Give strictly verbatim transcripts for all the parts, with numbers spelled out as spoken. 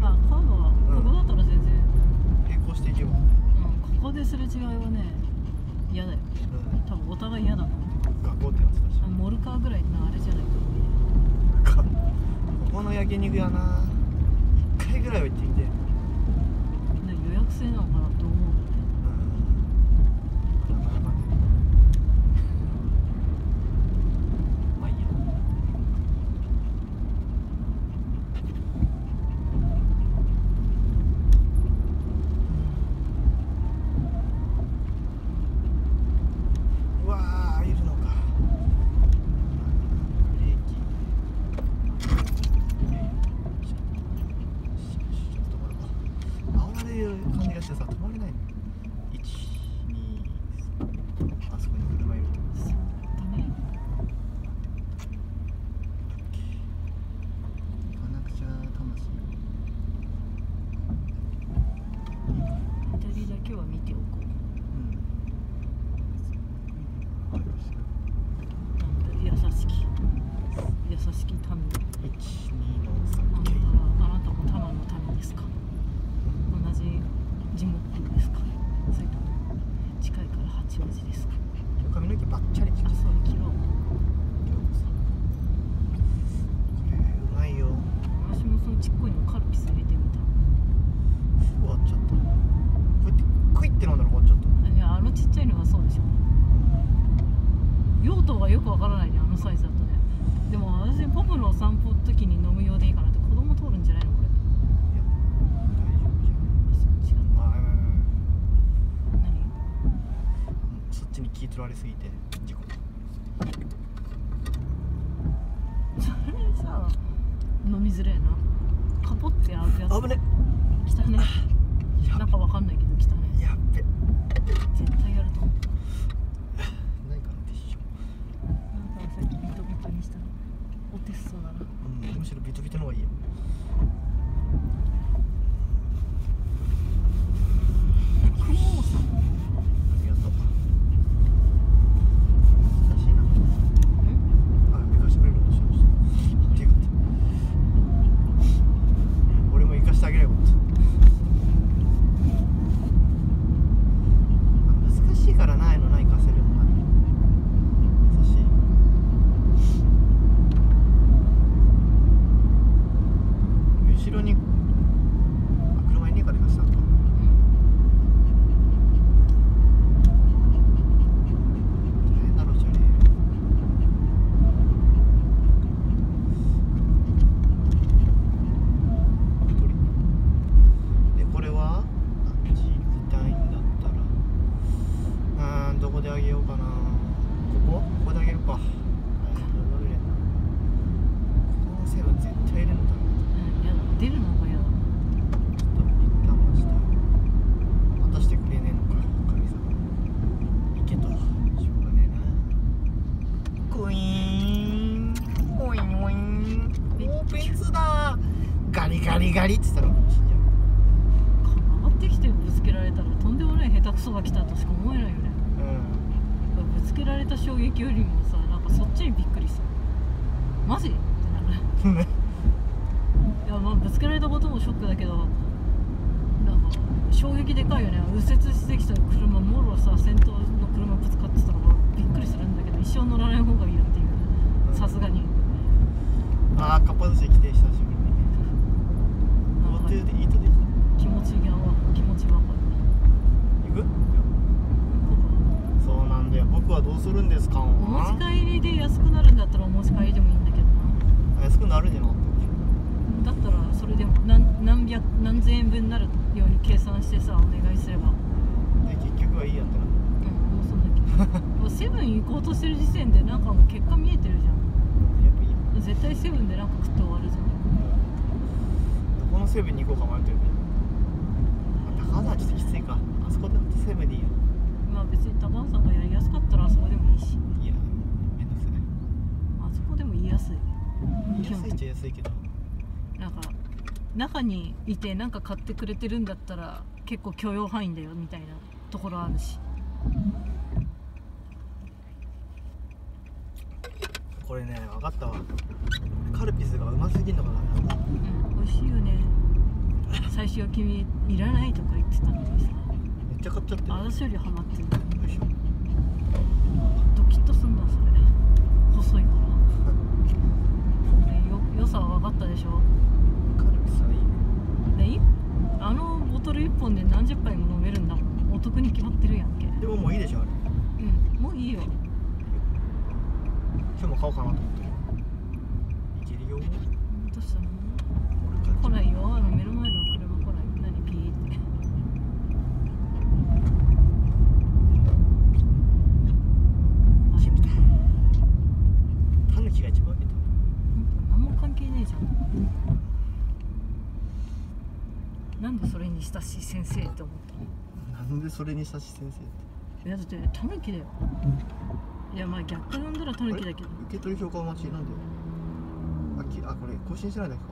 あカーブはここだったら全然並行していけば、 うん、ここですれ違いはね嫌だよ、うん、多分お互い嫌だな。 学校ってやつだしモルカーぐらいのあれじゃないとかここの焼肉屋な一回ぐらいは行ってみて。 予約制なのかなと思う。よくわからないね、あのサイズだとね。でも私ポポの散歩の時に飲む用でいいかなって。子供通るんじゃないのこれ。いや大丈夫じゃん。そっちが何そっちに気取られすぎて事故。 それさ飲みづらいな。カポって開くやつ危ね来たね。なんかわかんないけど来たね。 やっべ絶対やると思う。お手すそうだな。 うん、むしろビトビトの方がいいよ。 クモーさん。 ありがとう。難しいな。あ、行かしてくれるんでしょ。ありがとう。俺も行かしてあげればよかった。難しいからな、あのないかせるのが。優しい。後ろに車にねえからしたのか。大変だろうじゃねえ。でこれはあっち行きたいんだったら、うん、どこであげようかな。ここここであげるか。ここのセブン絶対入れるのだ。 出るのが嫌だ。 ちょっと一旦待ちたい。渡してくれねえのか神様。行けとしょうがねえな。クイーンオインオインオープンツだガリガリガリって言ったら死んじゃう。 上がってきてぶつけられたらとんでもない下手くそが来たとしか思えないよね。うん、ぶつけられた衝撃よりもさ、なんかそっちにびっくりした。マジってなる。いやまあぶつけられたこともショックだけど、なんか衝撃でかいよね。右折してきた車もろさ先頭の車ぶつかってたらびっくりするんだけど、一生乗らない方がいいよっていう、さすがに。 ああ、かっぱ寿司来て久しぶりに。 なんかで糸できた。 気持ちが気持ちわかる。 行く？そうなんだよ。僕はどうするんですか？お持ち帰りで安くなるんだったらお持ち帰りでもいいんだけどな。 安くなるんじゃなかった？ だったらそれでも 何, 何百何千円分になるように計算してさお願いすれば。 で結局はいいやってな。 うん、もうそんだけもうセブン行こうとしてる時点でなんかもう結果見えてるじゃん。 やっぱいいよ。 絶対セブンでなんか食って終わるじゃん。 どこのセブンに行こうか迷ってるね。高田はちょっときついか。あそこでセブンでいいよ。 まあ別に高橋さんがやりやすかったらあそこでもいいし。 いや、めんどくさい。 あそこでも言いやすい。 言いやすいっちゃ安いけど。 なんか中にいてなんか買ってくれてるんだったら結構許容範囲だよみたいなところあるし。 これね、分かったわ。カルピスがうますぎんのかな。 うん、美味しいよね。 最初は君いらないとか言ってたのにさ、 めっちゃ買っちゃってる。 私よりハマってる。 よいしょ。 ドキッとすんだそれ。細いから。でよ良さは分かったでしょ。 カルピスはいいね。 でいあのボトルいっぽんで何十杯も飲めるんだもん。お得に決まってるやんけ。 でももういいでしょあれ。 うん、もういいよ。 今日も買おうかなと思ってる。いけるよ。 どうしたの？ 俺買っちゃう。 来ないよ、あの目の前の車来ないよ。何ピーって決めた。タヌキが一番開けた。 何も関係ねえじゃん。なんでそれに親しい先生って思ったの？ なんでそれに親しい先生って。 いやだってタヌキだよ。いやまあ逆から読んだらタヌキだけど。 受け取り評価待ちなんで。あきあこれ更新してないだけか。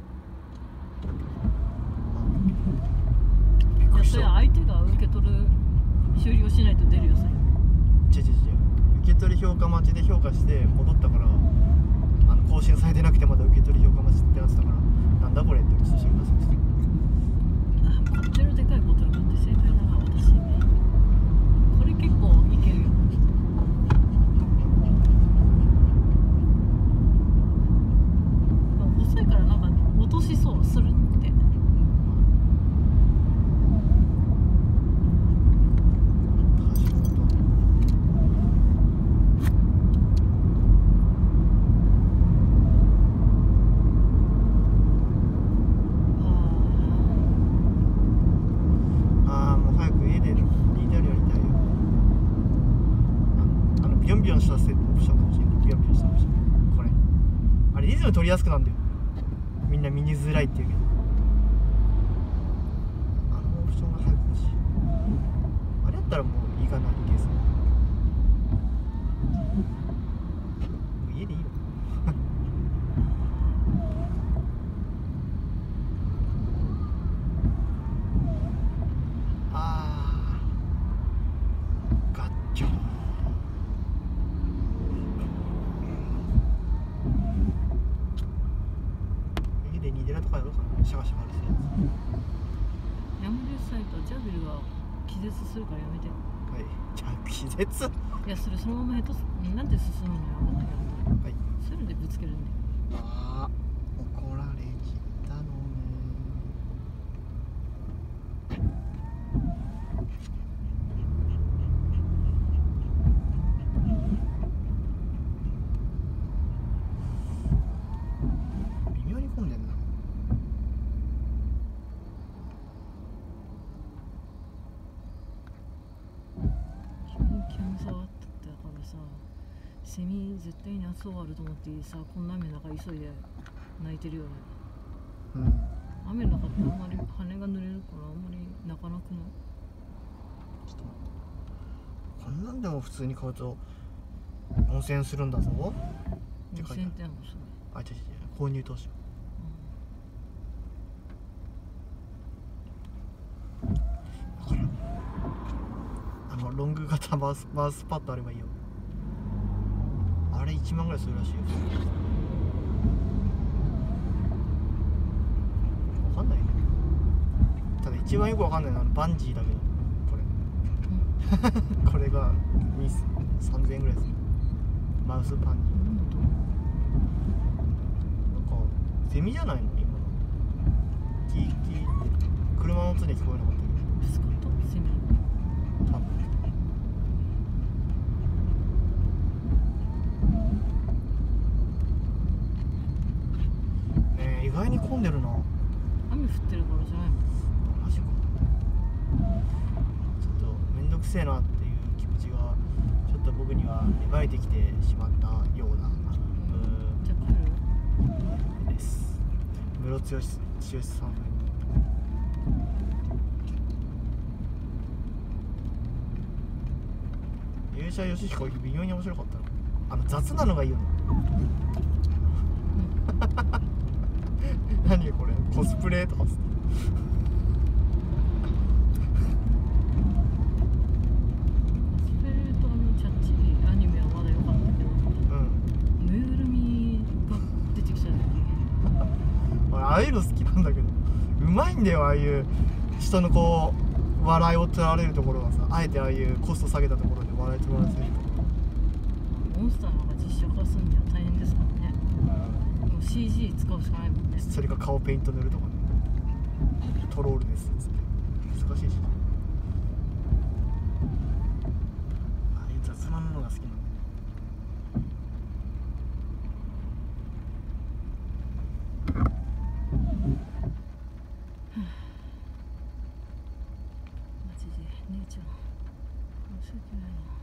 びっくいやりした。 それ相手が受け取る終了しないと出るよそれ。 違う違う違う。受け取り評価待ちで評価して戻ったから、あの更新されてなくてまだ受け取り評価待ちってなってたから、なんだこれってちょっと知りませんでした。 あこっちのでかいボトル買って正解だな私。これ結構いけるよ。細いからなんか落としそうするって。 取りやすくなんだよ。みんな見にづらいって言うけど、あのオプションが早く欲しい。あれやったらもういいかな、いけそう。もう家でいいのあーガッチョ。シャワシャワですね。 ヤムレスサイトはジャベルが気絶するからやめて。 はい。じゃあ気絶。 いやそれそのままヘトスなんで進むのよ。 はい。 それでぶつけるんだよ。 ああ怒られきったのね。微妙に混んでんな。 セミ絶対に夏終わると思ってさ、こんな雨の中急いで泣いてるよね。 うん。 雨の中ってあんまり羽が濡れるからあんまり泣かなくない？ ちょっと待って。こんなんでも普通に買うと温泉するんだぞ。 温泉ってのもすごい。あ、違う違う、購入投資。うん。だからあのロング型マウスマウスパッドあればいいよ。あれいちまんぐらいするらしいよ。わかんないね。ただ一番よくわかんないのはバンジーだけど、これ、うん、これがさんぜんえんぐらいするマウスパンジー。なんかセミじゃないの今の。キーキーって車の音で聞こえなかったけど。 ブスコットセミ多分。意外に混んでるな。 雨降ってるからじゃないの？ マジか。ちょっと面倒くせえなっていう気持ちがちょっと僕には芽生えてきてしまったような、うん、 じゃあ帰るです。ムロツヨシ剛さん勇者ヨシヒコ微妙に面白かったの。あの雑なのがいいよね。何これコスプレとかっつってコスプレとあのチャッチアニメはまだ良かったけど、うん、ぬいぐるみが出てきちゃうね。 俺ああいうの好きなんだけど、うまいいんだよ、ああいう人のこう笑いを取られるところはさ、あえてああいうコスト下げたところで笑い取らせる。 モンスターなんか実写化するには大変ですからね。もう シージー 使うしかないもんね。 それか顔ペイント塗るとかね、トロールですっつって難しいし、ああいう雑なものが好きなんだよね。 マジで姉ちゃん申し訳ないな。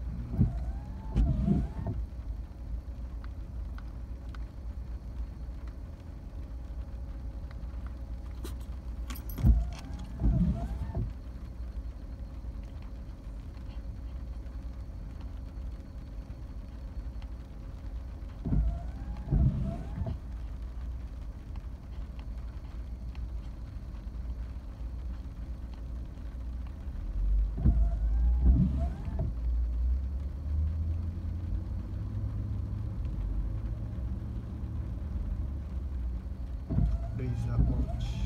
レイザーポーチ。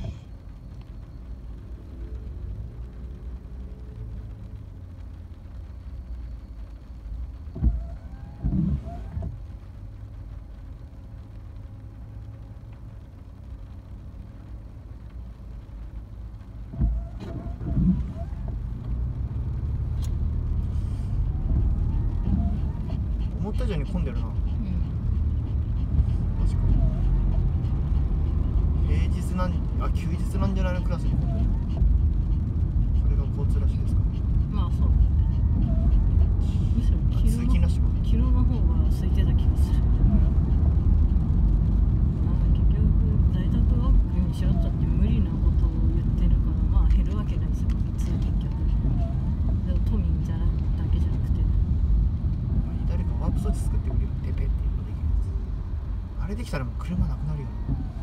思った以上に混んでるな。平日なんあ休日なんじゃないのクラスに混んでる。それが交通ラッシュですか。 まあそうむしろ昨日通勤ラッシュか。 昨日の方が空いてた気がする。まあ結局在宅ワークにしようったって無理なことを言ってるから、まあ減るわけないですよ、通勤客。でも都民じゃなだけじゃなくて、 誰かワープ装置作ってくれよ、テペっていうのできるやつ。あれできたらもう車なくなるよね。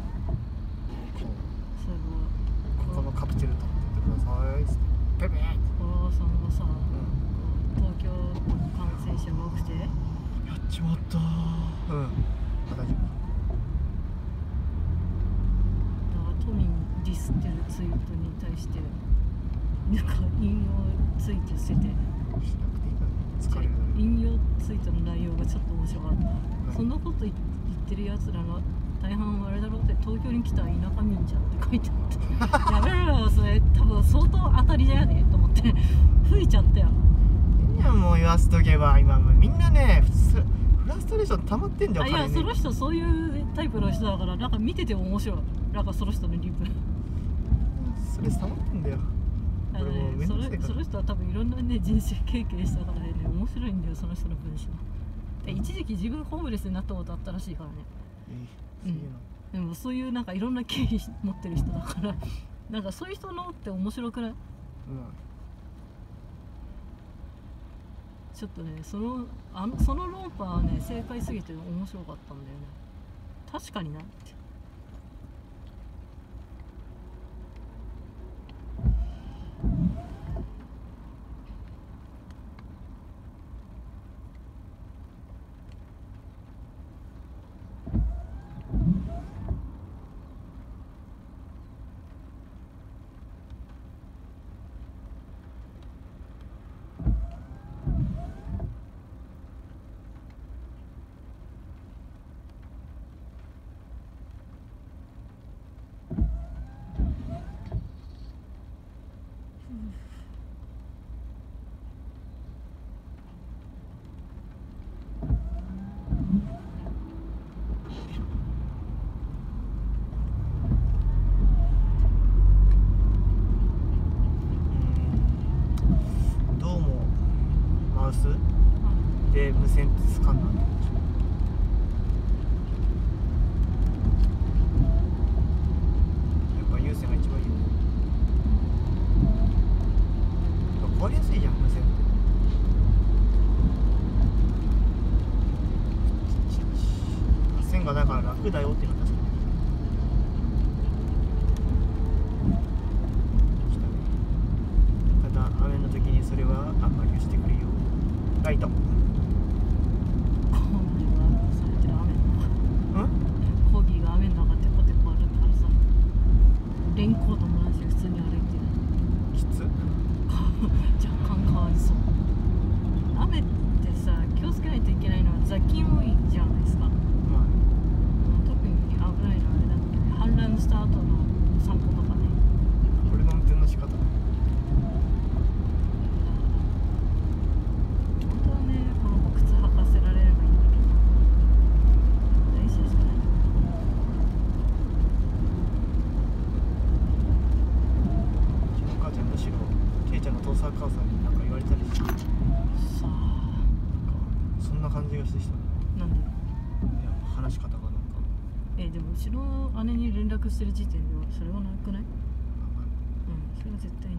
それはここのカプセル取ってってくださいっつってペペーって。 小川さんがさ、 うん東京感染者が多くてやっちまったー。うん、あ、大丈夫。 だから都民ディスってるツイートに対してなんか引用ツイートしてて、 しなくていいから疲れる。 引用ツイートの内容がちょっと面白かった、 はい、 そんなこと言ってるやつらの大半はあれだろうって、東京に来た田舎民じゃんって書いてあってやめろよそれ、多分相当当たりだよねと思って吹いちゃったよ。 いやもう言わせとけば、今もうみんなね普通フラストレーション溜まってんだよ。 あ、いやその人そういうタイプの人だから、なんか見てて面白い。なんかその人のリプストレス溜まってんだよ。 あのね、それその人は多分いろんなね人生経験したからね、面白いんだよその人の文章で。一時期自分ホームレスになったことあったらしいからね。 えー、すげえな。 でもそういうなんかいろんな経緯持ってる人だからなんかそういう人のって面白くない？ うん、 ちょっとね、そのあのその論破はね正解すぎて面白かったんだよね。確かになって。 で無線スカンナーってやっぱ有線が一番いいよね。やっぱ壊れやすいじゃん無線って。線がだから楽だよっていうのは確かに来たね。ただ雨の時にそれはあんまりしてくれよ。ライトコーギーが雨の中テコテコ歩いたらさ、レインコートもじゃないですか。 まあ特に危ないのはあれだっけね、氾濫した後の散歩とかね。 これの運転の仕方本当はね、この子靴履かせられればいいんだけど、大事ですかね。 うちの母ちゃんむしろケイちゃんの父さん母さんに何か言われたりして、なんかさあ、 そんな感じがしてきた。いなんでや話し方がなんかえでもうちの姉に連絡してる時点ではそれはなくない？ あまあうん、それは絶対ね。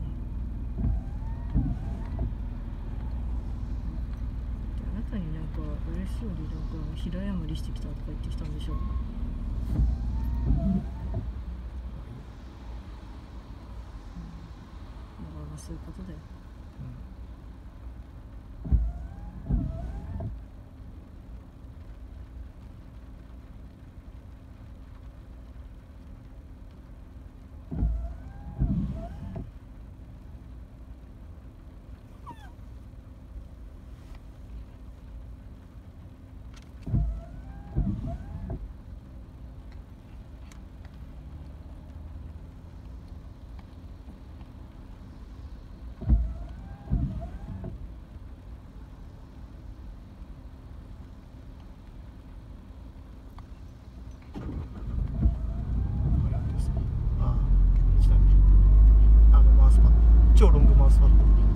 あなたになんか嬉しそうになんか平謝りしてきたとか言ってきたんでしょう。うん、だからそういうことだよ。 超ロングマウスパッド。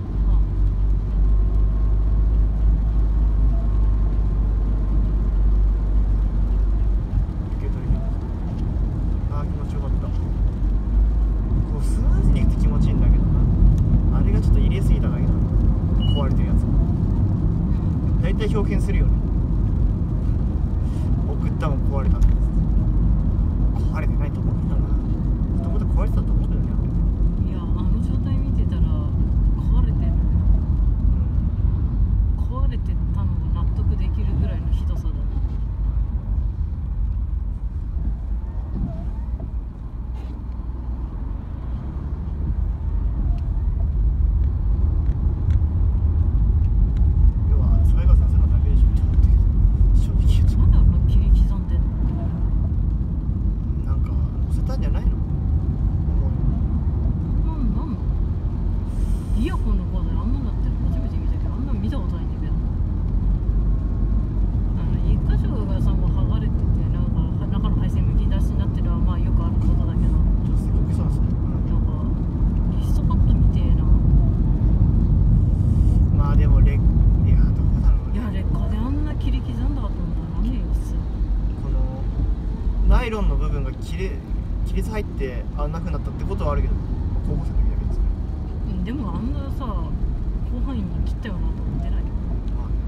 受け取りああ気持ちよかった。こうスムーズにいくと気持ちいいんだけどな、あれがちょっと入れすぎただけだな、壊れてるやつ。大体表現するよね、送ったもん壊れたんです。壊れてないと思うんだな、もともと壊れてたと思うんだよね。 いや、あの状態見てたら壊れてる、うん、壊れてたのが納得できるぐらいのひどさだな。 要はそれがさせるだけでしょって思って正直言うと、 なんであんな切り刻んでんの？ なんか乗せたんじゃないの？ なんなんのイヤホンのコードであんなのなってるの初めて見たけど、あんなの見たことないんだけど、あの一箇所がさもう剥がれてて、なんか中の配線むき出しになってるのはまあよくあることだけど、 ちょっとすごくそうですね。 なんかリストカットみてえな。 まあでもレいやどうだろうね。 いや劣化であんな切り刻んだかと思ったらダメよ普通。 このナイロンの部分が切れ亀裂入ってあんな風になったってことはあるけど、高校生の時だけですね。 うん、でもあんなさ広範囲に切ったよなと思ってないよ。 まあね、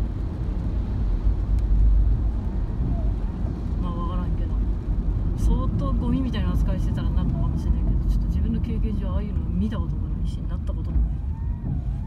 まあ分からんけど、相当ゴミみたいな扱いしてたらなるのかもしれないけど、ちょっと自分の経験上ああいうの見たこともないしなったこともない。